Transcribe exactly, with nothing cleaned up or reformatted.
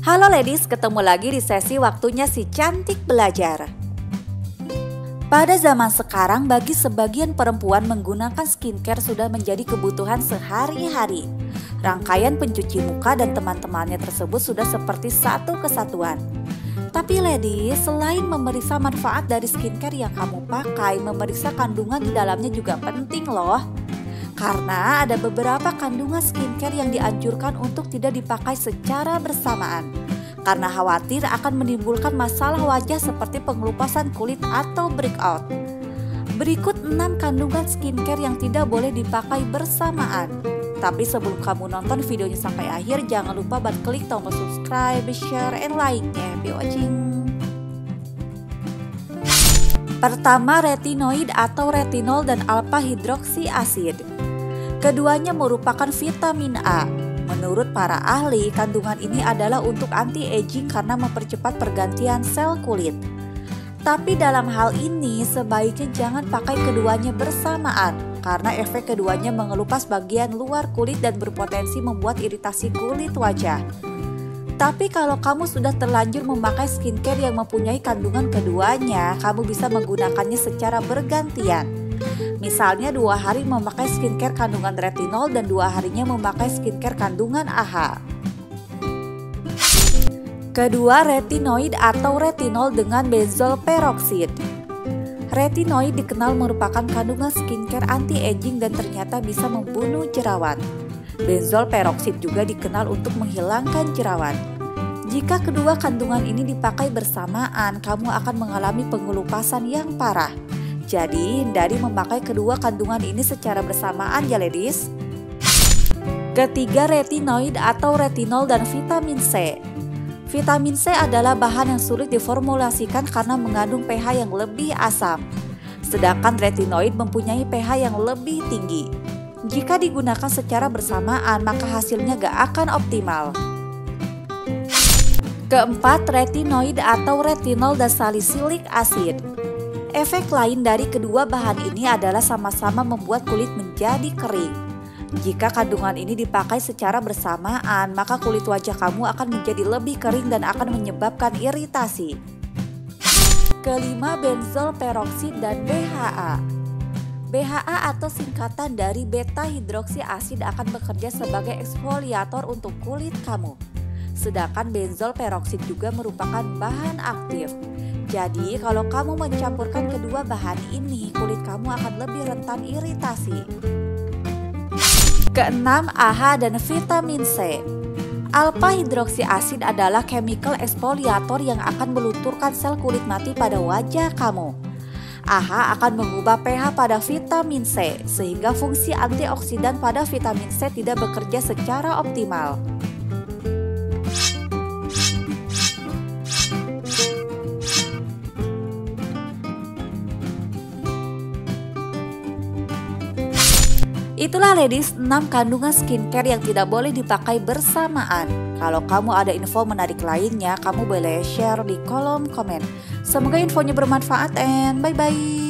Halo ladies, ketemu lagi di sesi waktunya si cantik belajar. Pada zaman sekarang bagi sebagian perempuan menggunakan skincare sudah menjadi kebutuhan sehari-hari. Rangkaian pencuci muka dan teman-temannya tersebut sudah seperti satu kesatuan. Tapi ladies, selain memeriksa manfaat dari skincare yang kamu pakai, memeriksa kandungan di dalamnya juga penting loh. Karena ada beberapa kandungan skincare yang dianjurkan untuk tidak dipakai secara bersamaan. Karena khawatir akan menimbulkan masalah wajah seperti pengelupasan kulit atau breakout. Berikut enam kandungan skincare yang tidak boleh dipakai bersamaan. Tapi sebelum kamu nonton videonya sampai akhir, jangan lupa buat klik tombol subscribe, share, and like-nya. Happy watching! Pertama, retinoid atau retinol dan alpha hidroksi asid. Keduanya merupakan vitamin A. Menurut para ahli, kandungan ini adalah untuk anti-aging karena mempercepat pergantian sel kulit. Tapi dalam hal ini sebaiknya jangan pakai keduanya bersamaan karena efek keduanya mengelupas bagian luar kulit dan berpotensi membuat iritasi kulit wajah. Tapi kalau kamu sudah terlanjur memakai skincare yang mempunyai kandungan keduanya, kamu bisa menggunakannya secara bergantian. Misalnya dua hari memakai skincare kandungan retinol dan dua harinya memakai skincare kandungan A H A. Kedua, retinoid atau retinol dengan benzol peroxide. Retinoid dikenal merupakan kandungan skincare anti-aging dan ternyata bisa membunuh jerawat. Benzol peroxide juga dikenal untuk menghilangkan jerawat. Jika kedua kandungan ini dipakai bersamaan, kamu akan mengalami pengelupasan yang parah. Jadi, hindari memakai kedua kandungan ini secara bersamaan ya ladies. Ketiga, retinoid atau retinol dan vitamin C. Vitamin C adalah bahan yang sulit diformulasikan karena mengandung pH yang lebih asam. Sedangkan retinoid mempunyai pH yang lebih tinggi. Jika digunakan secara bersamaan, maka hasilnya gak akan optimal. Keempat, retinoid atau retinol dan salisilik acid. Efek lain dari kedua bahan ini adalah sama-sama membuat kulit menjadi kering. Jika kandungan ini dipakai secara bersamaan, maka kulit wajah kamu akan menjadi lebih kering dan akan menyebabkan iritasi. Kelima, benzol peroxide dan B H A. B H A atau singkatan dari beta hidroksi asid akan bekerja sebagai eksfoliator untuk kulit kamu. Sedangkan benzol peroxide juga merupakan bahan aktif. Jadi kalau kamu mencampurkan kedua bahan ini, kulit kamu akan lebih rentan iritasi. Keenam, A H A dan vitamin C. Alpha hidroksi asid adalah chemical exfoliator yang akan melunturkan sel kulit mati pada wajah kamu. A H A akan mengubah pH pada vitamin C, sehingga fungsi antioksidan pada vitamin C tidak bekerja secara optimal. Itulah ladies enam kandungan skincare yang tidak boleh dipakai bersamaan. Kalau kamu ada info menarik lainnya, kamu boleh share di kolom komen. Semoga infonya bermanfaat and bye-bye.